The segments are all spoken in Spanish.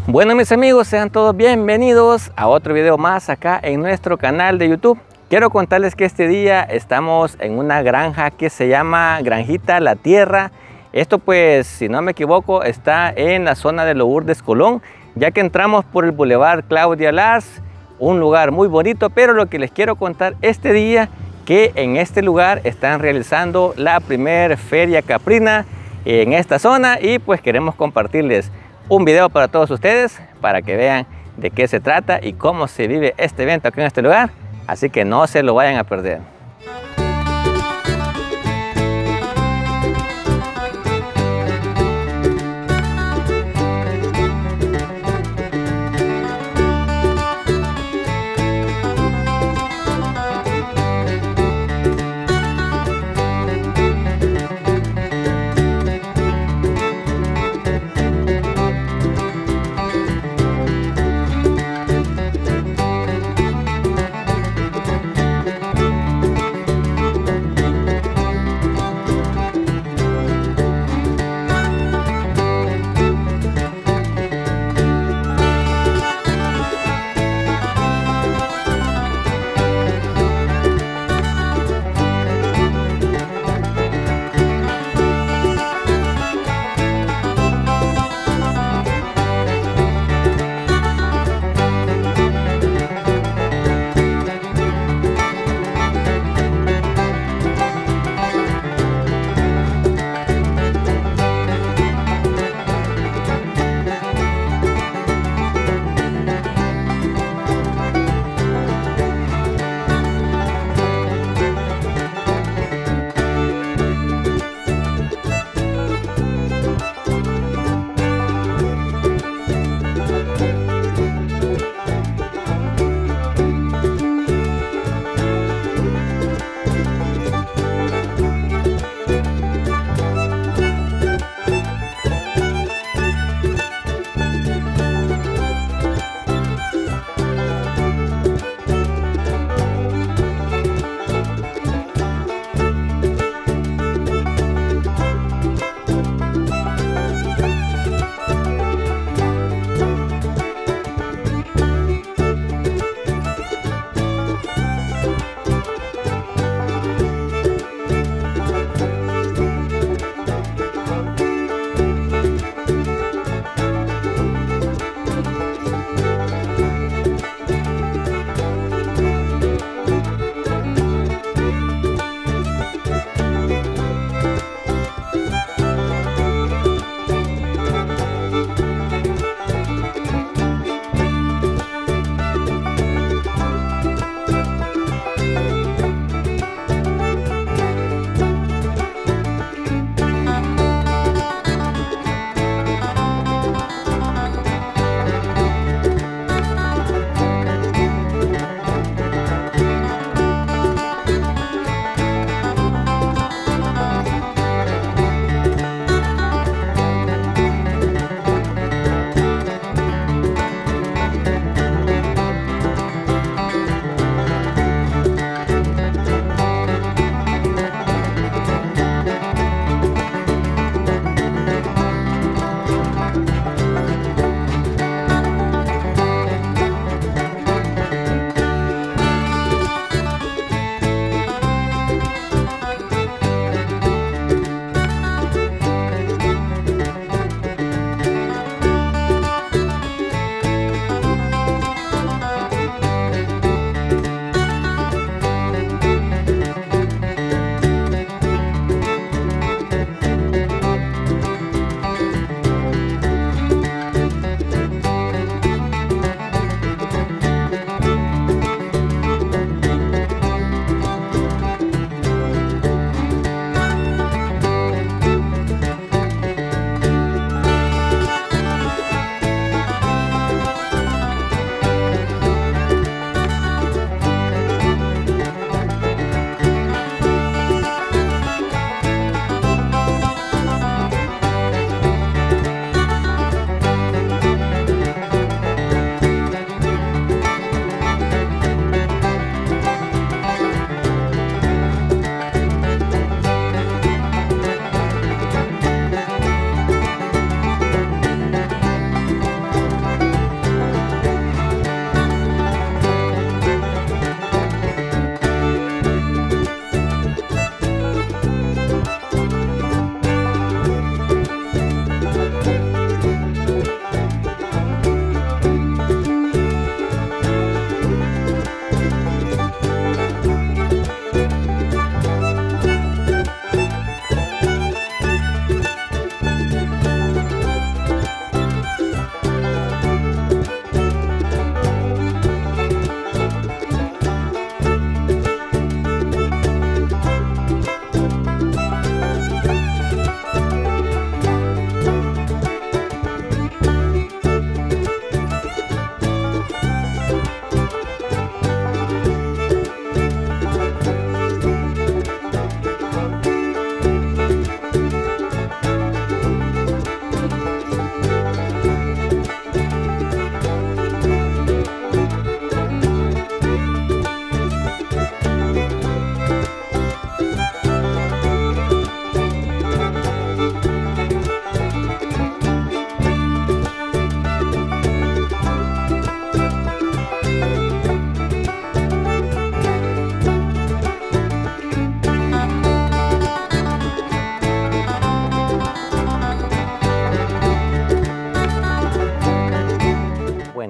Bueno, mis amigos, sean todos bienvenidos a otro video más acá en nuestro canal de YouTube. Quiero contarles que este día estamos en una granja que se llama Granjita La Tierra. Esto, pues, si no me equivoco, está en la zona de Lourdes, Colón, ya que entramos por el Boulevard Claudia Lars, un lugar muy bonito. Pero lo que les quiero contar este día, que en este lugar están realizando la primer feria caprina en esta zona, y pues queremos compartirles un video para todos ustedes para que vean de qué se trata y cómo se vive este evento aquí en este lugar. Así que no se lo vayan a perder.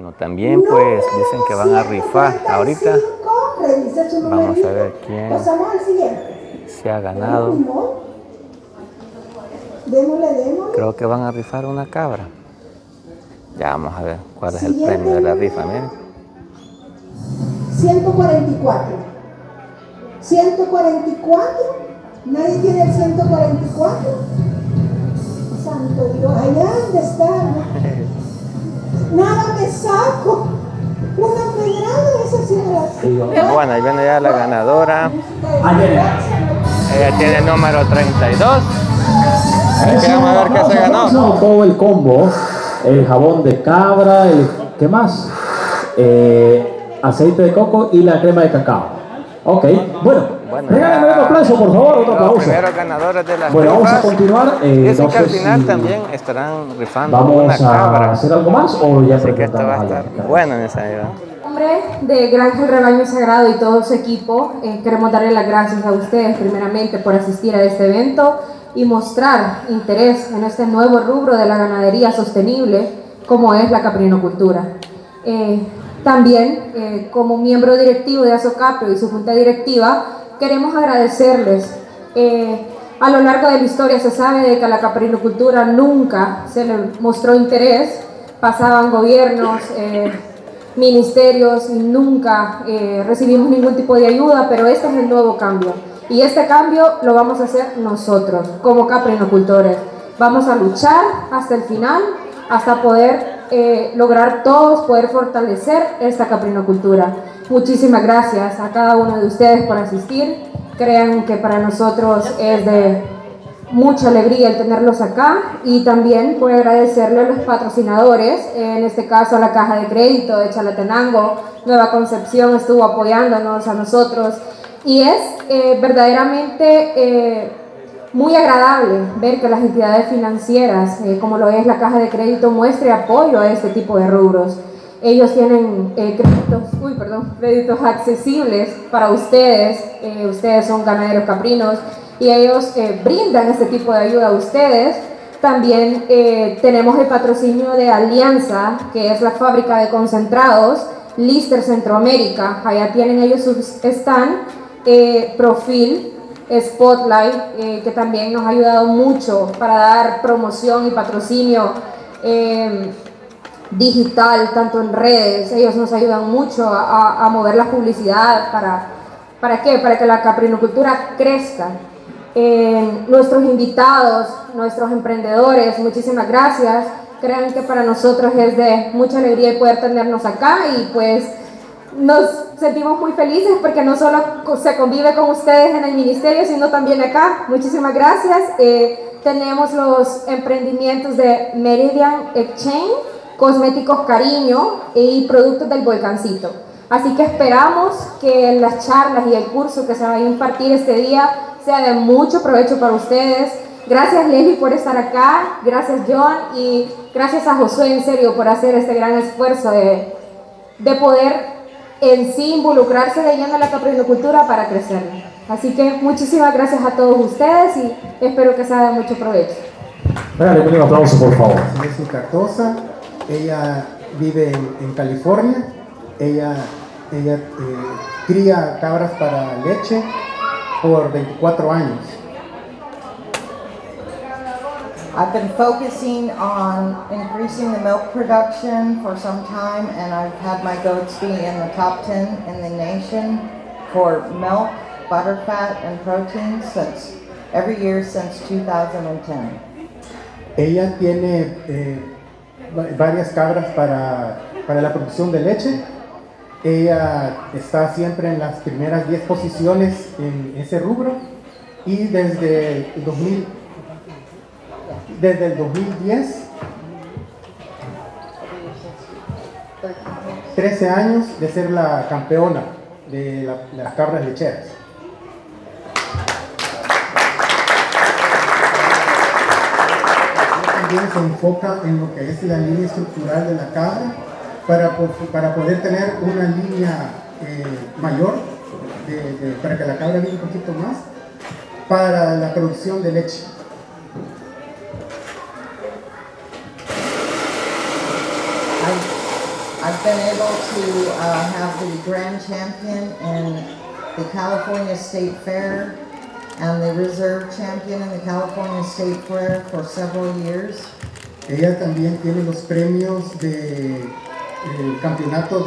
Bueno, también pues dicen que van a rifar ahorita. Vamos a ver quién se ha ganado. Creo que van a rifar una cabra. Ya vamos a ver cuál es el premio de la rifa, miren. 144. 144. ¿Nadie tiene el 144? Santo Dios, allá donde está. Nada me saco. Una pedrada esa señora. Bueno, ahí viene ya la ganadora. Ella tiene el número 32. Vamos a ver qué se ganó. Todo el combo. El jabón de cabra, ¿qué más? Aceite de coco y la crema de cacao. Ok, bueno. Regálame otro aplauso, por favor, otro aplauso. Los primeros ganadores de las bueno, rifas. vamos a continuar. Dicen que al final también estarán rifando vamos una cabra. ¿Vamos a hacer algo más o ya Así que esto va a estar bueno en esa edad. En nombre de Granja El Rebaño Sagrado y todo su equipo, queremos darle las gracias a ustedes primeramente por asistir a este evento y mostrar interés en este nuevo rubro de la ganadería sostenible como es la caprinocultura. También, como miembro directivo de Asocapro y su junta directiva, queremos agradecerles. A lo largo de la historia se sabe de que a la caprinocultura nunca se le mostró interés, pasaban gobiernos, ministerios y nunca recibimos ningún tipo de ayuda, pero este es el nuevo cambio. Y este cambio lo vamos a hacer nosotros, como caprinocultores. Vamos a luchar hasta el final, hasta poder lograr todos, poder fortalecer esta caprinocultura. Muchísimas gracias a cada uno de ustedes por asistir. Crean que para nosotros es de mucha alegría el tenerlos acá y también voy a agradecerle a los patrocinadores, en este caso a la Caja de Crédito de Chalatenango, Nueva Concepción estuvo apoyándonos a nosotros y es verdaderamente muy agradable ver que las entidades financieras, como lo es la Caja de Crédito, muestre apoyo a este tipo de rubros. Ellos tienen créditos accesibles para ustedes. Ustedes son ganaderos caprinos y ellos brindan este tipo de ayuda a ustedes. También tenemos el patrocinio de Alianza, que es la fábrica de concentrados, Lister Centroamérica. Allá tienen ellos su stand, Profil, Spotlight, que también nos ha ayudado mucho para dar promoción y patrocinio digital, tanto en redes. Ellos nos ayudan mucho a mover la publicidad. ¿Para qué? Para que la caprinocultura crezca. Nuestros invitados, nuestros emprendedores, muchísimas gracias. Crean que para nosotros es de mucha alegría poder tenernos acá y pues nos sentimos muy felices porque no solo se convive con ustedes en el ministerio, sino también acá. Muchísimas gracias. Tenemos los emprendimientos de Meridian Exchange, Cosméticos Cariño y Productos del Volcancito. Así que esperamos que las charlas y el curso que se va a impartir este día sea de mucho provecho para ustedes. Gracias Leslie por estar acá, gracias John y gracias a Josué en serio por hacer este gran esfuerzo de poder en sí involucrarse de lleno en la caprinocultura para crecer. Así que muchísimas gracias a todos ustedes y espero que sea de mucho provecho. Regálame un aplauso por favor. Jessica Cosa, ella vive en California, ella cría cabras para leche por 24 años. I've been focusing on increasing the milk production for some time, and I've had my goats be in the top 10 in the nation for milk, butterfat, and protein every year since 2010. Ella tiene varias cabras para la producción de leche. Ella está siempre en las primeras 10 posiciones en ese rubro y desde el 2010, 13 años de ser la campeona de las cabras lecheras. También se enfoca en lo que es la línea estructural de la cabra para poder tener una línea mayor, para que la cabra viva un poquito más, para la producción de leche. I've been able to have the grand champion in the California State Fair and the reserve champion in the California State Fair for several years. Ella también tiene los premios del campeonato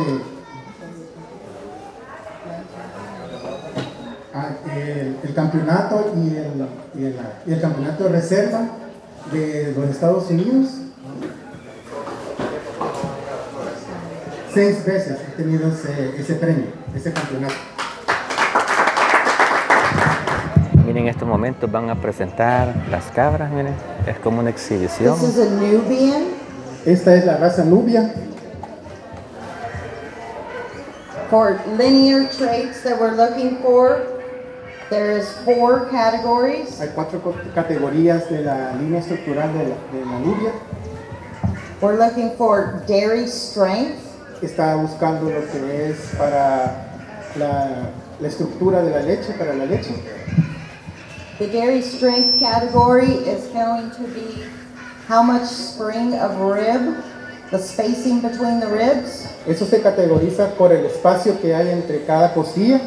el campeonato y el campeonato de reserva de los Estados Unidos. 6 veces he tenido ese premio, ese campeonato. Miren, en estos momentos van a presentar las cabras, miren, es como una exhibición. This is a Nubian. Esta es la raza Nubia. For linear traits that we're looking for, there's 4 categories. Hay 4 categorías de la línea estructural de la Nubia. We're looking for dairy strength. Está buscando lo que es para la estructura de la leche, para la leche. The dairy strength category is going to be how much spring of rib, the spacing between the ribs. Eso se categoriza por el espacio que hay entre cada costilla.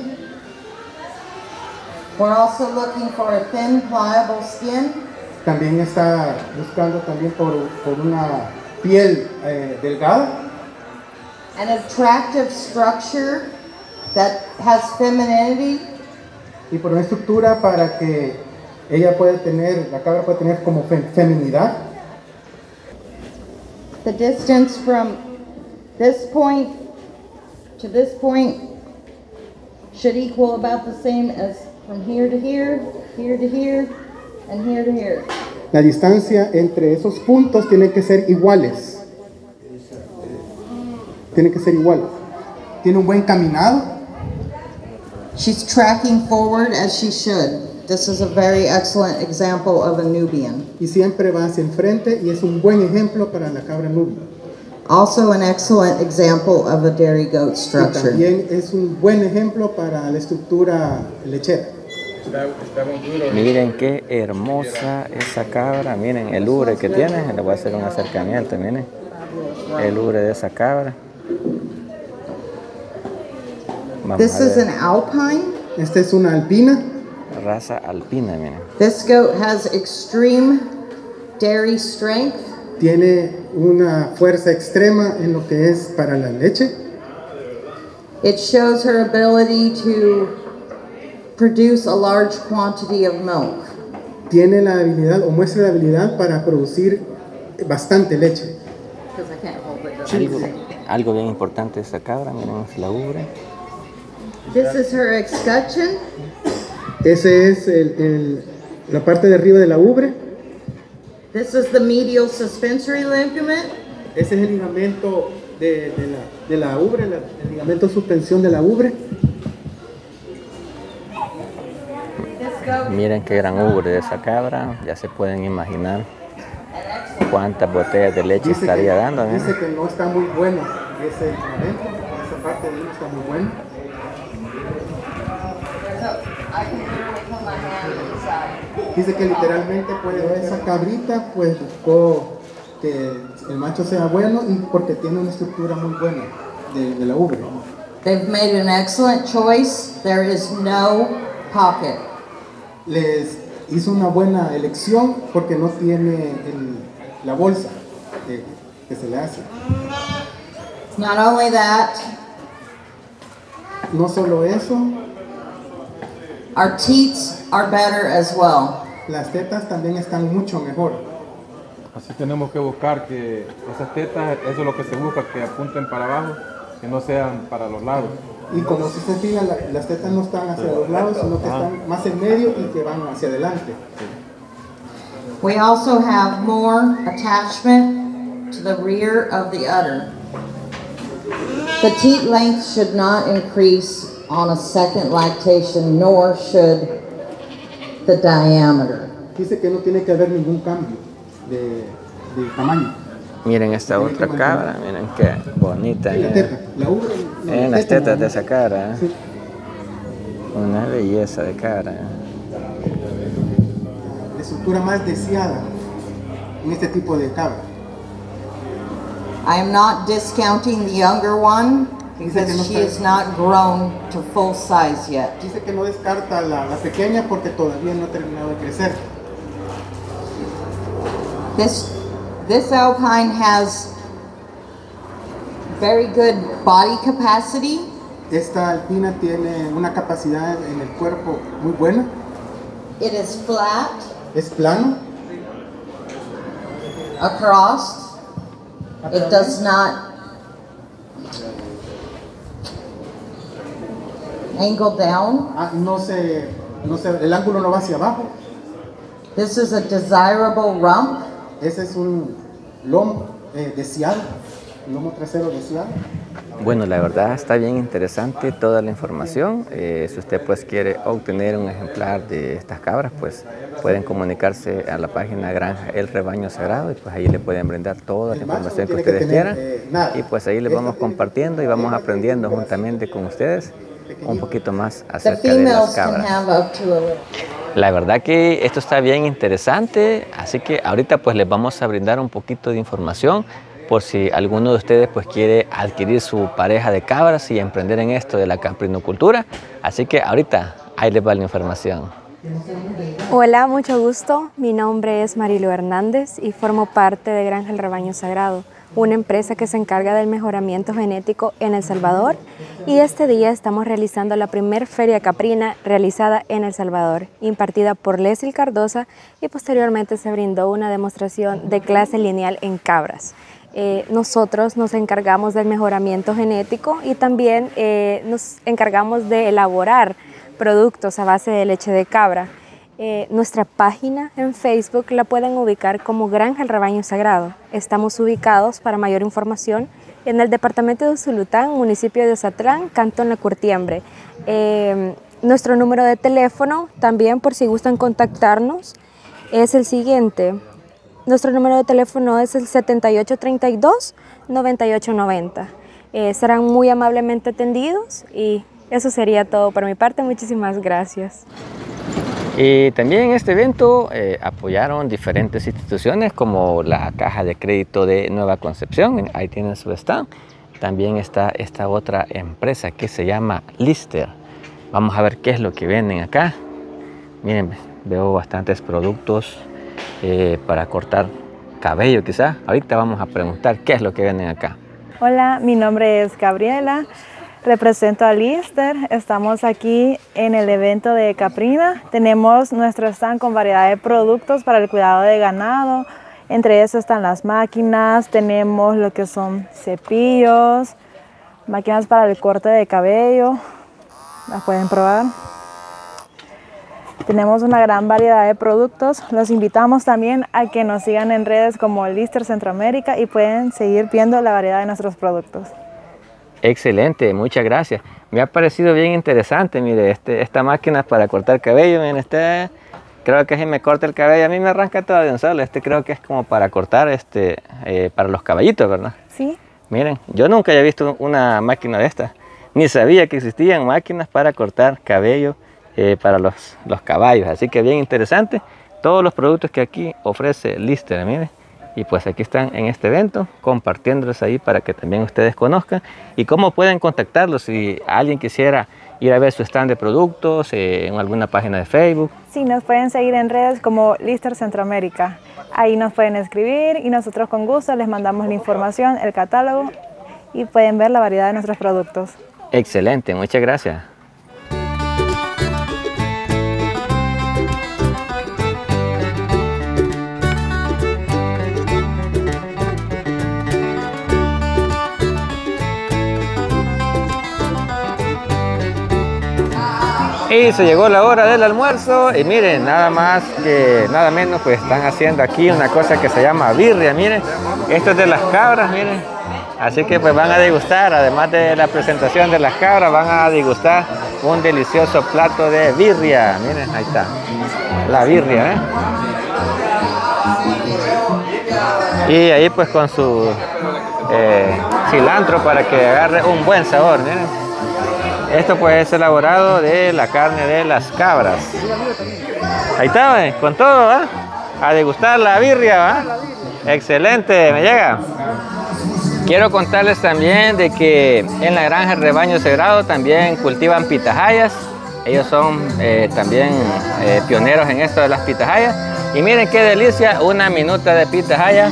We're also looking for a thin, pliable skin. También está buscando también por una piel delgada. An attractive structure that has femininity. Y por una estructura para que ella pueda tener, la cabra puede tener como feminidad. The distance from this point to this point should equal about the same as from here to here, here to here, and here to here. La distancia entre esos puntos tiene que ser iguales. Tiene que ser iguales. Tiene un buen caminado. She's tracking forward as she should. This is a very excellent example of a Nubian. Y siempre va hacia enfrente y es un buen ejemplo para la cabra nubia. Also an excellent example of a dairy goat structure. Y también es un buen ejemplo para la estructura lechera. Miren qué hermosa esa cabra, miren el ubre que tiene, le voy a hacer un acercamiento, miren el ubre de esa cabra. This is an alpine. Esta es una alpina. Raza alpina, miren. This goat has extreme dairy strength. Tiene una fuerza extrema en lo que es para la leche. It shows her ability to produce a large quantity of milk. Tiene la habilidad o muestra la habilidad para producir bastante leche. Algo bien importante de esa cabra, miren, es la ubre. This is her escutcheon. Ese es la parte de arriba de la ubre. This is the medial suspensory ligament. Ese es el ligamento de la ubre, el ligamento de suspensión de la ubre. Miren qué gran ubre de esa cabra, ya se pueden imaginar cuántas botellas de leche estaría dando. Dice que no está muy bueno ese ligamento, esa parte de ahí no está muy buena. Dice que literalmente esa cabrita pues buscó que el macho sea bueno y porque tiene una estructura muy buena de la ubre. They've made an excellent choice. There is no pocket. Les hizo una buena elección porque no tiene la bolsa que se le hace. Not only that, no solo eso, our teats are better as well. Las tetas también están mucho mejor. Así tenemos que buscar que esas tetas, eso es lo que se busca, que apunten para abajo, que no sean para los lados. Y como si se fijan, las tetas no están hacia los lados, sino que están más en medio y que van hacia adelante. We also have more attachment to the rear of the udder. The teat length should not increase on a second lactation, nor should the diameter. Dice que no tiene que haber ningún cambio de tamaño. Miren esta otra cabra, miren qué bonita. Las tetas de esa cabra. Sí. Una belleza de cabra. De estructura más deseada en este tipo de cabra. I am not discounting the younger one because she is not grown to full size yet. Dice que no descarta la pequeña porque todavía no ha terminado de crecer. This Alpine has very good body capacity. Esta alpina tiene una capacidad en el cuerpo muy buena. It is flat. Es plano. Across. It does not angle down. El ángulo no va hacia abajo. This is a desirable rump. Ese es un lomo deseado, lomo trasero deseado. Bueno, la verdad está bien interesante toda la información. Si usted pues quiere obtener un ejemplar de estas cabras, pues pueden comunicarse a la página Granja El Rebaño Sagrado y pues ahí le pueden brindar toda la información que ustedes quieran. Y pues ahí les vamos compartiendo y vamos aprendiendo juntamente con ustedes un poquito más acerca de las cabras. La verdad que esto está bien interesante, así que ahorita pues les vamos a brindar un poquito de información por si alguno de ustedes pues quiere adquirir su pareja de cabras y emprender en esto de la caprinocultura. Así que ahorita ahí les va la información. Hola, mucho gusto. Mi nombre es Marilu Hernández y formo parte de Granja El Rebaño Sagrado, una empresa que se encarga del mejoramiento genético en El Salvador, y este día estamos realizando la primer feria caprina realizada en El Salvador, impartida por Leslie Cardosa, y posteriormente se brindó una demostración de clase lineal en cabras. Nosotros nos encargamos del mejoramiento genético y también nos encargamos de elaborar productos a base de leche de cabra. Nuestra página en Facebook la pueden ubicar como Granja El Rebaño Sagrado. Estamos ubicados, para mayor información, en el departamento de Usulután, municipio de Ozatlán, cantón La Curtiembre. Nuestro número de teléfono, también por si gustan contactarnos, es el siguiente. Nuestro número de teléfono es el 7832-9890. Serán muy amablemente atendidos y eso sería todo por mi parte. Muchísimas gracias. Y también en este evento apoyaron diferentes instituciones como la Caja de Crédito de Nueva Concepción, ahí tienen su stand. También está esta otra empresa que se llama Lister. Vamos a ver qué es lo que venden acá. Miren, veo bastantes productos para cortar cabello quizás. Ahorita vamos a preguntar qué es lo que venden acá. Hola, mi nombre es Gabriela. Represento a Lister. Estamos aquí en el evento de Caprina. Tenemos nuestro stand con variedad de productos para el cuidado de ganado. Entre esos están las máquinas, tenemos lo que son cepillos, máquinas para el corte de cabello. Las pueden probar. Tenemos una gran variedad de productos. Los invitamos también a que nos sigan en redes como Lister Centroamérica y pueden seguir viendo la variedad de nuestros productos. Excelente, muchas gracias. Me ha parecido bien interesante, mire, esta máquina para cortar cabello, miren, creo que si me corta el cabello, a mí me arranca todo de un solo. Creo que es como para cortar, para los caballitos, ¿verdad? Sí. Miren, yo nunca había visto una máquina de estas, ni sabía que existían máquinas para cortar cabello para los caballos, así que bien interesante. Todos los productos que aquí ofrece Lister, miren. Y pues aquí están en este evento, compartiéndolos ahí para que también ustedes conozcan. Y cómo pueden contactarlos si alguien quisiera ir a ver su stand de productos en alguna página de Facebook. Sí, nos pueden seguir en redes como Lister Centroamérica. Ahí nos pueden escribir y nosotros con gusto les mandamos la información, el catálogo y pueden ver la variedad de nuestros productos. Excelente, muchas gracias. Y se llegó la hora del almuerzo y miren, nada más que nada menos, pues están haciendo aquí una cosa que se llama birria, miren. Esto es de las cabras, miren. Así que pues van a degustar, además de la presentación de las cabras, van a degustar un delicioso plato de birria. Miren, ahí está, la birria, Y ahí pues con su cilantro para que agarre un buen sabor, miren. Esto pues es elaborado de la carne de las cabras. Ahí está, con todo, a degustar la birria, Excelente, ¿me llega? Quiero contarles también de que en la granja Rebaño Sagrado también cultivan pitahayas. Ellos son también pioneros en esto de las pitahayas. Y miren qué delicia, una minuta de pitahaya.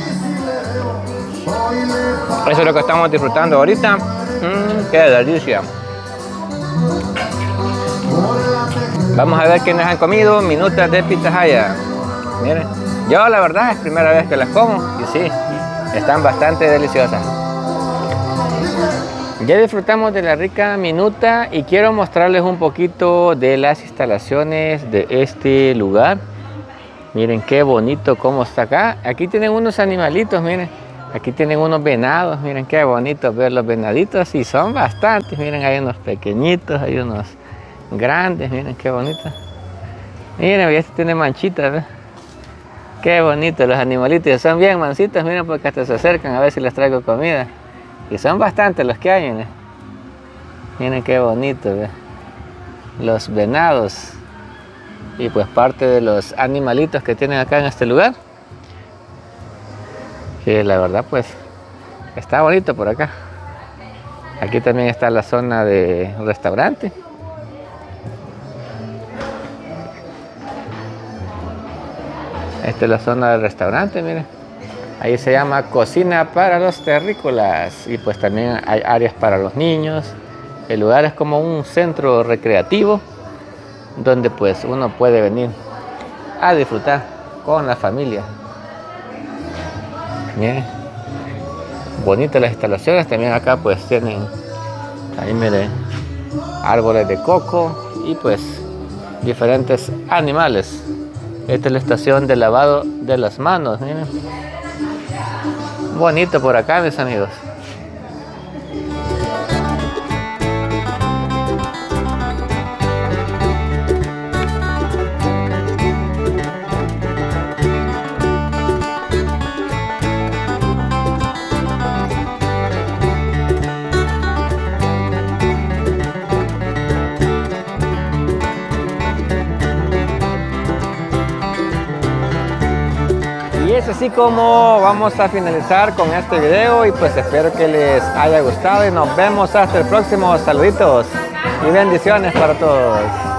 Eso es lo que estamos disfrutando ahorita. Qué delicia. Vamos a ver quiénes han comido minutas de pitahaya. Miren, yo la verdad es primera vez que las como y sí, están bastante deliciosas. Ya disfrutamos de la rica minuta y quiero mostrarles un poquito de las instalaciones de este lugar. Miren qué bonito cómo está acá. Aquí tienen unos animalitos, miren. Aquí tienen unos venados, miren qué bonito ver los venaditos y son bastantes. Miren, hay unos pequeñitos, hay unos grandes, miren qué bonito. Miren, este tiene manchitas, ¿ves? Qué bonito los animalitos, son bien mansitos, miren, porque hasta se acercan a ver si les traigo comida. Y son bastantes los que hay, miren. Miren qué bonito, ¿ves? Los venados. Y pues parte de los animalitos que tienen acá en este lugar. Que la verdad pues está bonito por acá. Aquí también está la zona de restaurante. Esta es la zona del restaurante, miren. Ahí se llama Cocina para los Terrícolas. Y pues también hay áreas para los niños. El lugar es como un centro recreativo donde pues uno puede venir a disfrutar con la familia. Miren, bonitas las instalaciones. También acá pues tienen, ahí miren, árboles de coco y pues diferentes animales. Esta es la estación de lavado de las manos, miren. Bonito por acá, mis amigos. Y es así como vamos a finalizar con este video y pues espero que les haya gustado y nos vemos hasta el próximo. Saluditos y bendiciones para todos.